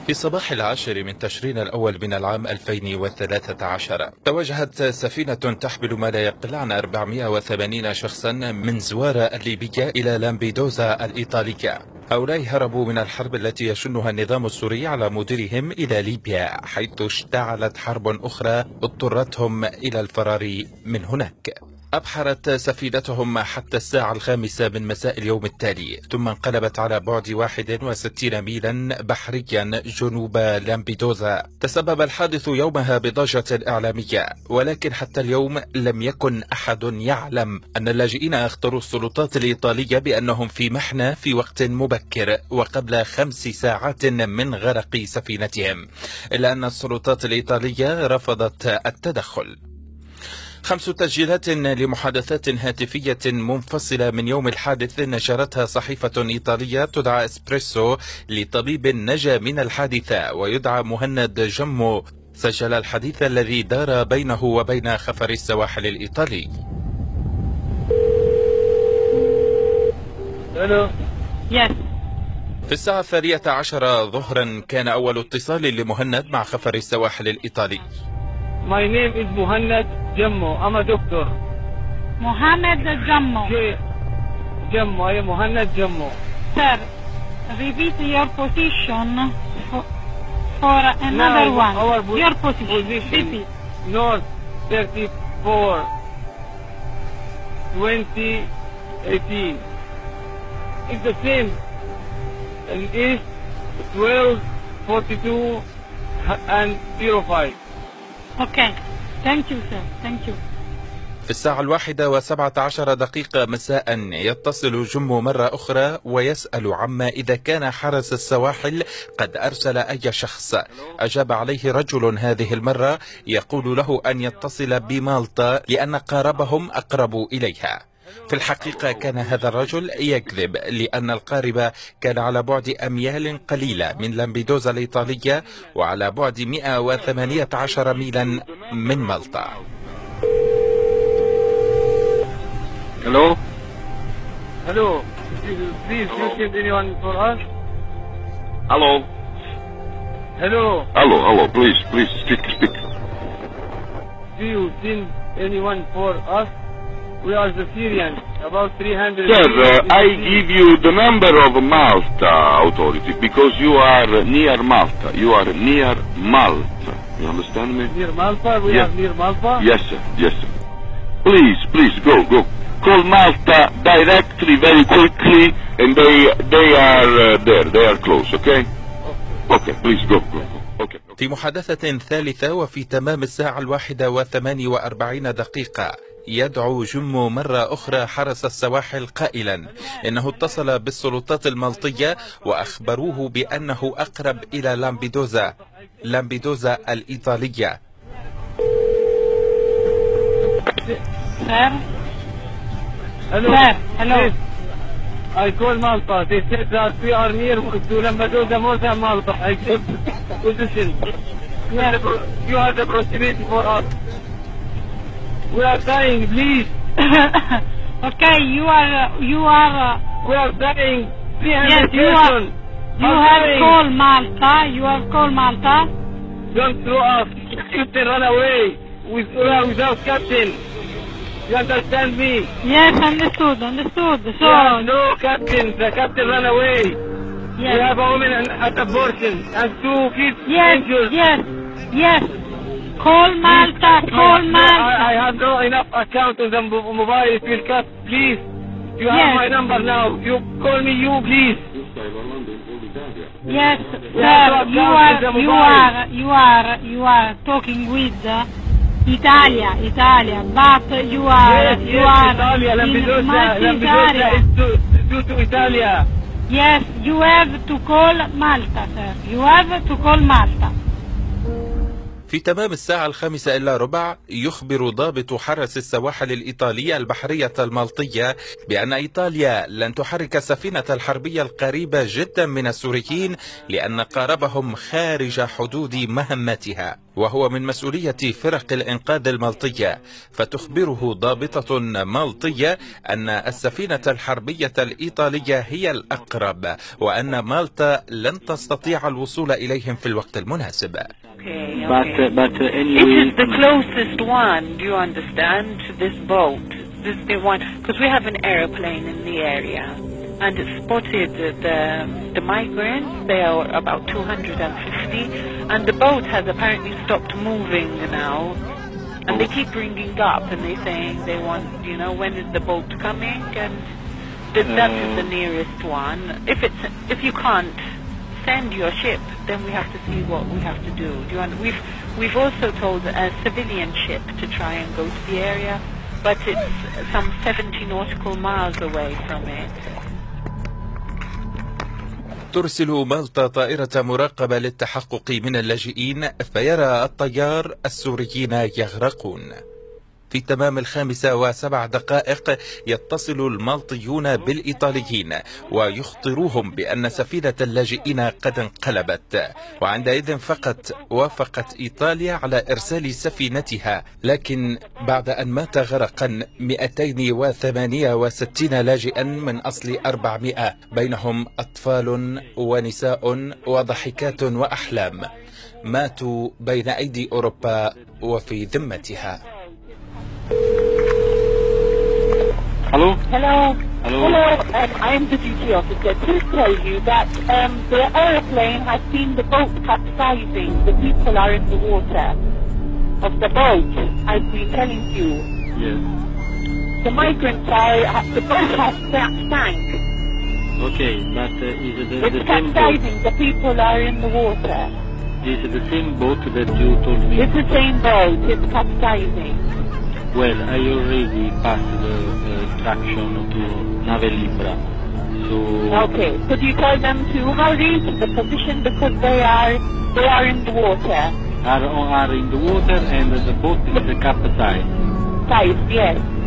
في صباح 10 من تشرين الأول من العام 2013 توجهت سفينة تحمل ما لا يقل عن 480 شخصا من زوارة الليبية إلى لامبيدوزا الإيطالية. هؤلاء هربوا من الحرب التي يشنها النظام السوري على مديرهم إلى ليبيا، حيث اشتعلت حرب أخرى اضطرتهم إلى الفرار من هناك. أبحرت سفينتهم حتى الساعة 5 من مساء اليوم التالي، ثم انقلبت على بعد 61 ميلا بحريا جنوب لامبيدوزا. تسبب الحادث يومها بضجة إعلامية، ولكن حتى اليوم لم يكن أحد يعلم أن اللاجئين أخطروا السلطات الإيطالية بأنهم في محنة في وقت مبكر وقبل 5 ساعات من غرق سفينتهم، إلا أن السلطات الإيطالية رفضت التدخل. 5 تسجيلات لمحادثات هاتفية منفصلة من يوم الحادث نشرتها صحيفة إيطالية تدعى إسبريسو لطبيب نجا من الحادثة ويدعى مهند جمو، سجل الحديث الذي دار بينه وبين خفر السواحل الإيطالي. في الساعة 12 ظهرا كان أول اتصال لمهند مع خفر السواحل الإيطالي. My name is Muhammad Jammo. I'm a doctor. Muhammad Jammo. Jammo. I am Muhammad Jammo. Sir, repeat your position for another one. Your position. Repeat. North 34, 2018. It's the same. And East 12, 42, and 05. Okay. Thank you, sir. Thank you. في الساعة 1:17 مساء يتصل جمو مرة أخرى ويسأل عما إذا كان حرس السواحل قد أرسل أي شخص. أجاب عليه رجل هذه المرة يقول له أن يتصل بمالطا لأن قاربهم أقرب إليها. في الحقيقة كان هذا الرجل يكذب، لأن القارب كان على بعد أميال قليلة من لامبيدوزا الإيطالية وعلى بعد 118 ميلا من مالطا. Hello? Hello? Please, you send anyone for us? Hello? Hello? Hello, please, speak. Do you send anyone for us? We are the Syrians, about 300. Sir, I give you the number of Malta authority because you are near Malta. You are near Malta. You understand me? Near Malta? We are near Malta? Yes, sir. Please, go. Call Malta directly, very quickly, and they are there. They are close, okay? Okay, please go. Okay. في محادثة ثالثة وفي تمام الساعة 1:48 يدعو جمو مرة أخرى حرس السواحل قائلا إنه اتصل بالسلطات المالطية وأخبروه بأنه أقرب إلى لامبيدوزا الإيطالية. Hello. I call Malta. They said that we are near to Lampedusa more than Malta. I give position. You have the proximity for us. We are dying, please. Okay, you are. We are dying. Yes, you have called Malta. You have called Malta. Don't throw us. You can run away. We are without captain. You understand me? Yes, understood. So no captain. The captain ran away. Yes. We have a woman at abortion and 2 kids injured. Yes. Call Malta. I have no enough account on the mobile. It will cut. Please. You have my number now. You call me. You please. Yes, sir. You are talking with Italia, but you are Lampedusa is due to Italia. Yes, you have to call Malta, sir. You have to call Malta. في تمام الساعة 5:45 يخبر ضابط حرس السواحل الإيطالية البحرية المالطية بأن إيطاليا لن تحرك السفينة الحربية القريبة جدا من السوريين لأن قاربهم خارج حدود مهمتها، وهو من مسؤولية فرق الإنقاذ المالطية، فتخبره ضابطة مالطية أن السفينة الحربية الإيطالية هي الأقرب، وأن مالطا لن تستطيع الوصول إليهم في الوقت المناسب. But anyway, it is the closest one, do you understand, to this boat. This is the one, because we have an airplane in the area, and it spotted the migrants. They are about 250, and the boat has apparently stopped moving now. And they keep ringing up, and they're saying they want, you know, when is the boat coming? And that is the nearest one. If you can't send your ship, then we have to see what we have to do. We've also told a civilian ship to try and go to the area, but it's some 70 nautical miles away from it. ترسل مالطا طائرة مراقبة للتحقق من اللاجئين، فيرى الطيار السوريين يغرقون. في تمام 5:07 يتصل المالطيون بالإيطاليين ويخطروهم بأن سفينة اللاجئين قد انقلبت، وعندئذ فقط وافقت إيطاليا على إرسال سفينتها. لكن بعد أن مات غرقا 268 لاجئا من أصل 400، بينهم أطفال ونساء وضحكات وأحلام، ماتوا بين أيدي أوروبا وفي ذمتها. Hello? Hello. Hello. Hello. I am the duty officer. Please tell you that the airplane has seen the boat capsizing. The people are in the water of the boat. I've been telling you. Yes. The migrants are. The boat has sank. Okay, but is it the same capsizing. Boat? The people are in the water. Is it the same boat that you told me? It's the same boat. It's capsizing. Well, I already passed the traction to Nave Libra, so... Okay, could you tell them to hurry to the position because they are in the water? Are in the water and the boat is capsized. Yes.